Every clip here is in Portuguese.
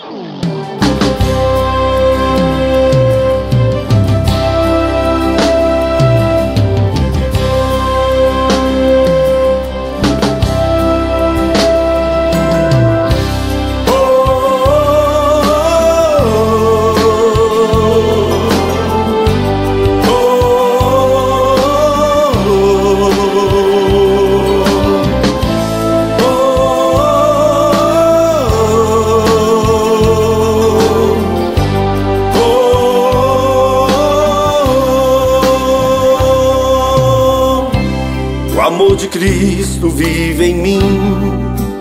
O amor de Cristo vive em mim,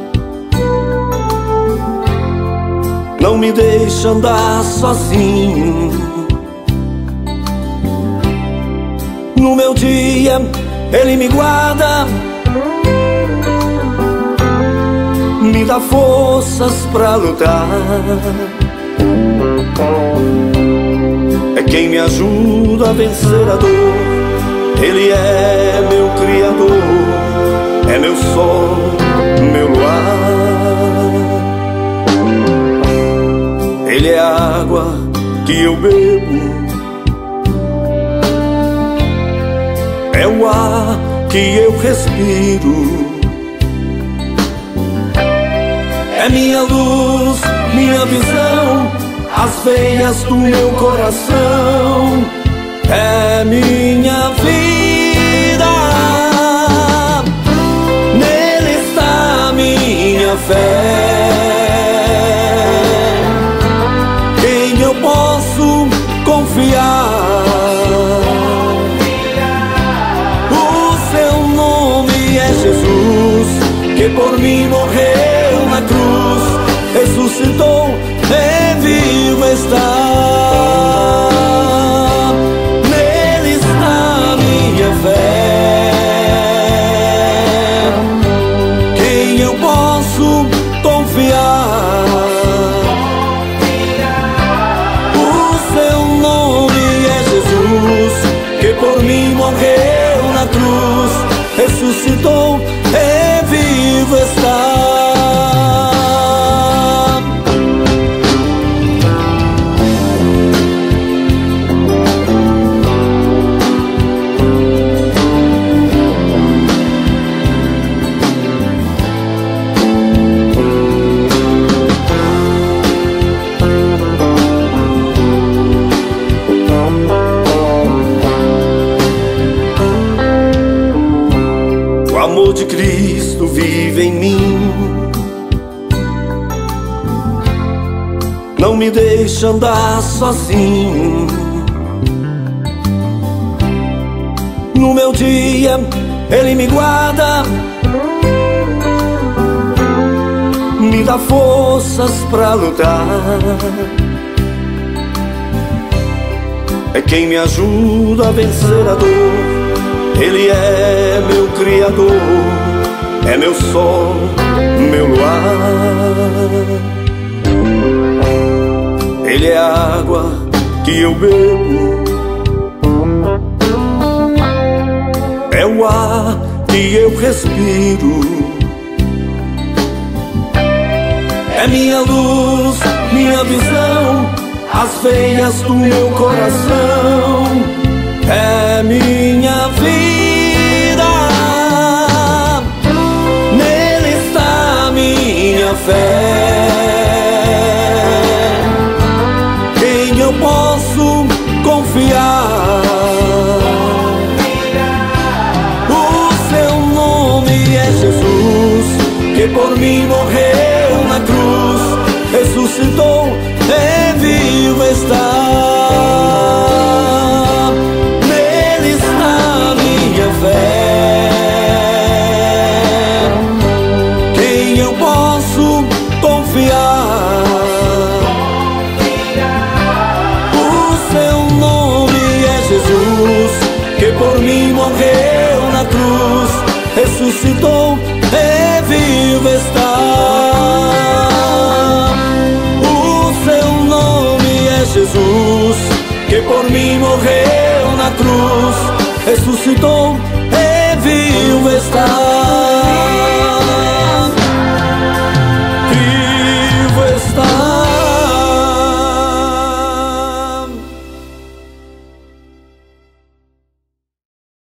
não me deixa andar sozinho. No meu dia Ele me guarda, me dá forças pra lutar. É quem me ajuda a vencer a dor. Ele é meu Criador, é meu sol, meu luar. Ele é a água que eu bebo, é o ar que eu respiro. É minha luz, minha visão, as veias do meu coração. É minha vida, nele está minha fé. Quem eu posso confiar? O seu nome é Jesus, que por mim morreu na cruz, ressuscitou, é vivo está. Quem eu posso confiar? O seu nome é Jesus, que por mim morreu na cruz, ressuscitou, é vivo está. O amor de Cristo vive em mim, não me deixa andar sozinho. No meu dia Ele me guarda, me dá forças pra lutar. É quem me ajuda a vencer a dor. Ele é meu Criador, é meu sol, meu luar. Ele é a água que eu bebo, é o ar que eu respiro. É minha luz, minha visão, as veias do meu coração. É minha vida, nele está minha fé. Quem eu posso confiar? O seu nome é Jesus, que por mim morreu na cruz, ressuscitou, é vivo está. Quem eu posso confiar? O seu nome é Jesus, que por mim morreu na cruz, ressuscitou, é vivo está. O seu nome é Jesus, que por mim morreu na cruz, ressuscitou, é vivo está.